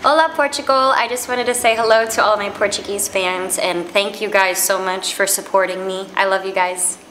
Hola Portugal! I just wanted to say hello to all my Portuguese fans and thank you guys so much for supporting me. I love you guys.